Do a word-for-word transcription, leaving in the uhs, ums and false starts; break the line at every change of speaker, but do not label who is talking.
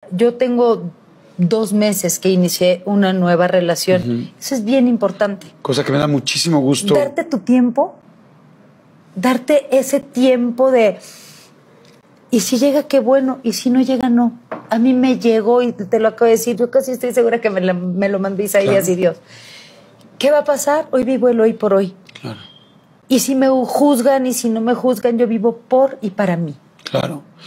yo tengo dos meses que inicié una nueva relación. Uh-huh. Eso es bien importante.
Cosa que me da muchísimo gusto.
Darte tu tiempo, darte ese tiempo de... Y si llega, qué bueno. Y si no llega, no. A mí me llegó y te lo acabo de decir. Yo casi estoy segura que me, la, me lo mandé Isaías y Dios. ¿Qué va a pasar? Hoy vivo el hoy por hoy.
Claro.
Y si me juzgan y si no me juzgan, yo vivo por y para mí.
Claro.